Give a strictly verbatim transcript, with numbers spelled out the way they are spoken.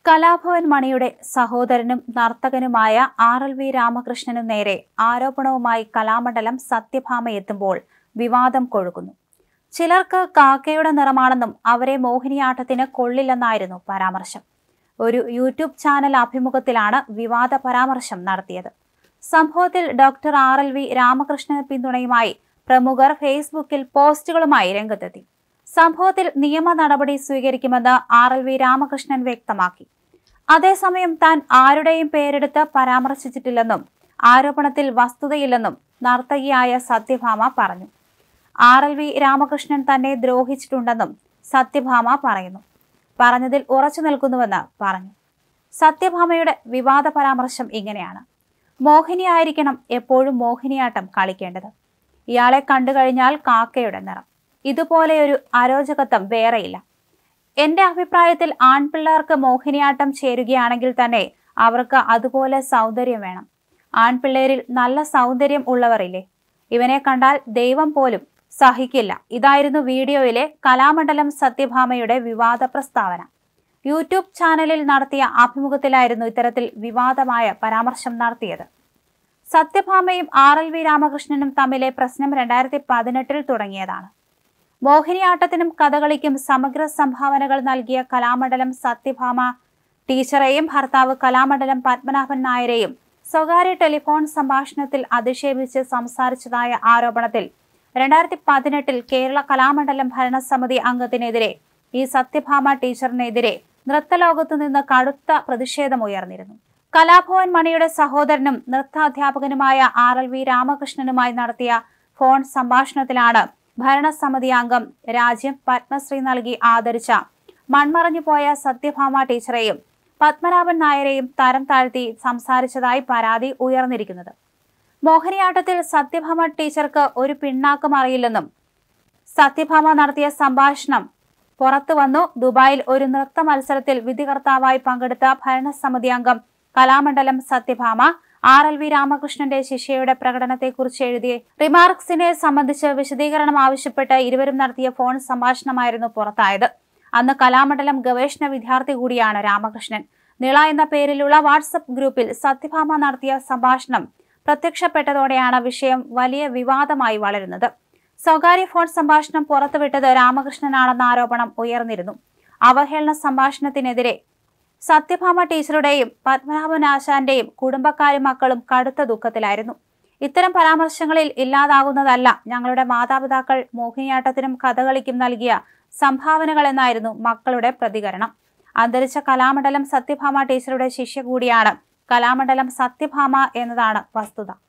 കലാഭവൻ മണിയുടെ സഹോദരനും നർത്തകനുമായ ആർ എൽ വി രാമകൃഷ്ണനു നേരെ ആരോപണവുമായി കലാമണ്ഡലം സത്യഭാമ എത്തുമ്പോൾ വിവാദം കൊഴുക്കുന്നു. ചിലർക്ക് കാക്കയുടെ നിറമാണെന്നും അവരെ മോഹിനിയാട്ടത്തിന് കൊള്ളില്ലെന്നായിരുന്നു പരാമർശം. ഒരു യൂട്യൂബ് ചാനൽ അഭിമുഖത്തിലാണ് വിവാദ പരാമർശം നടത്തിയത്. സംഭവത്തിൽ ഡോക്ടർ ആർ എൽ വി രാമകൃഷ്ണന് പിന്തുണയുമായി പ്രമുഖർ ഫേസ്ബുക്കിൽ പോസ്റ്റുകളുമായി രംഗത്തെത്തി. സംഭവത്തിൽ നിയമ നടപടി സ്വീകരിക്കുമെന്ന് ആർ എൽ വി രാമകൃഷ്ണൻ വ്യക്തമാക്കി. അതേസമയം താൻ ആരുടെയും പേരെടുത്ത് പരാമർശിച്ചിട്ടില്ലെന്നും ആരോപണത്തിൽ വസ്തുതയില്ലെന്നും നർത്തകിയായ സത്യഭാമ പറഞ്ഞു. ആർ എൽ വി രാമകൃഷ്ണൻ തന്നെ ദ്രോഹിച്ചിട്ടുണ്ടെന്നും സത്യഭാമ പറയുന്നു. പറഞ്ഞതിൽ ഉറച്ചു നിൽക്കുന്നുവെന്ന് പറഞ്ഞു. സത്യഭാമയുടെ വിവാദ പരാമർശം ഇങ്ങനെയാണ്: മോഹിനിയായിരിക്കണം എപ്പോഴും മോഹിനിയാട്ടം കളിക്കേണ്ടത്. ഇയാളെ കണ്ടുകഴിഞ്ഞാൽ കാക്കയുടെ നിറം. ഇതുപോലെയൊരു അരോചകത്വം വേറെയില്ല. എന്റെ അഭിപ്രായത്തിൽ ആൺപിള്ളേർക്ക് മോഹിനിയാട്ടം ചേരുകയാണെങ്കിൽ തന്നെ അവർക്ക് അതുപോലെ സൗന്ദര്യം വേണം. ആൺപിള്ളേരിൽ നല്ല സൗന്ദര്യം ഉള്ളവരില്ലേ? ഇവനെ കണ്ടാൽ ദൈവം പോലും സഹിക്കില്ല. ഇതായിരുന്നു വീഡിയോയിലെ കലാമണ്ഡലം സത്യഭാമയുടെ വിവാദ പ്രസ്താവന. യൂട്യൂബ് ചാനലിൽ നടത്തിയ അഭിമുഖത്തിലായിരുന്നു ഇത്തരത്തിൽ വിവാദമായ പരാമർശം നടത്തിയത്. സത്യഭാമയും ആർ എൽ വി രാമകൃഷ്ണനും തമ്മിലെ പ്രശ്നം രണ്ടായിരത്തി പതിനെട്ടിൽ തുടങ്ങിയതാണ്. മോഹിനിയാട്ടത്തിനും കഥകളിക്കും സമഗ്ര സംഭാവനകൾ നൽകിയ കലാമണ്ഡലം സത്യഭാമ ടീച്ചറെയും ഭർത്താവ് കലാമണ്ഡലം പത്മനാഭൻ നായരെയും സ്വകാര്യ ടെലിഫോൺ സംഭാഷണത്തിൽ അധിക്ഷേപിച്ച് സംസാരിച്ചതായ ആരോപണത്തിൽ രണ്ടായിരത്തി പതിനെട്ടിൽ കേരള കലാമണ്ഡലം ഭരണസമിതി അംഗത്തിനെതിരെ ഈ സത്യഭാമ ടീച്ചറിനെതിരെ നൃത്തലോകത്തു നിന്ന് കടുത്ത പ്രതിഷേധമുയർന്നിരുന്നു. കലാഭവൻ മണിയുടെ സഹോദരനും നൃത്താധ്യാപകനുമായ ആർ എൽ വി രാമകൃഷ്ണനുമായി നടത്തിയ ഫോൺ സംഭാഷണത്തിലാണ് ഭരണസമിതി അംഗം രാജ്യം പത്മശ്രീ നൽകി ആദരിച്ച മൺമറഞ്ഞുപോയ സത്യഭാമ ടീച്ചറെയും പത്മനാഭൻ നായരെയും തരം താഴ്ത്തി സംസാരിച്ചതായി പരാതി ഉയർന്നിരിക്കുന്നത്. മോഹിനിയാട്ടത്തിൽ സത്യഭാമ ടീച്ചർക്ക് ഒരു പിണ്ണാക്കും അറിയില്ലെന്നും സത്യഭാമ നടത്തിയ സംഭാഷണം പുറത്തു വന്നു. ദുബായിൽ ഒരു നൃത്ത മത്സരത്തിൽ വിധികർത്താവായി പങ്കെടുത്ത ഭരണസമിതി അംഗം Kalamandalam Sathyabhama R L V രാമകൃഷ്ണന്റെ ശിഷ്യയുടെ പ്രകടനത്തെക്കുറിച്ച് എഴുതിയ റിമാർക്സിനെ സംബന്ധിച്ച് വിശദീകരണം ആവശ്യപ്പെട്ട് ഇരുവരും നടത്തിയ ഫോൺ സംഭാഷണമായിരുന്നു പുറത്തായത്. അന്ന് കലാമണ്ഡലം ഗവേഷണ വിദ്യാർത്ഥി കൂടിയാണ് രാമകൃഷ്ണൻ. നിള എന്ന പേരിലുള്ള വാട്സപ്പ് ഗ്രൂപ്പിൽ സത്യഭാമ നടത്തിയ സംഭാഷണം പ്രത്യക്ഷപ്പെട്ടതോടെയാണ് വിഷയം വലിയ വിവാദമായി വളരുന്നത്. സ്വകാര്യ ഫോൺ സംഭാഷണം പുറത്തുവിട്ടത് രാമകൃഷ്ണനാണെന്ന ആരോപണം ഉയർന്നിരുന്നു. അവഹേളന സംഭാഷണത്തിനെതിരെ സത്യഭാമ ടീച്ചറുടെയും പത്മനാഭൻ ആശാന്റെയും കുടുംബക്കാരും മക്കളും കടുത്ത ദുഃഖത്തിലായിരുന്നു. ഇത്തരം പരാമർശങ്ങളിൽ ഇല്ലാതാകുന്നതല്ല ഞങ്ങളുടെ മാതാപിതാക്കൾ മോഹിനിയാട്ടത്തിനും കഥകളിക്കും നൽകിയ സംഭാവനകൾ എന്നായിരുന്നു മക്കളുടെ പ്രതികരണം. അന്തരിച്ച കലാമണ്ഡലം സത്യഭാമ ടീച്ചറുടെ ശിഷ്യ കൂടിയാണ് കലാമണ്ഡലം സത്യഭാമ എന്നതാണ് വസ്തുത.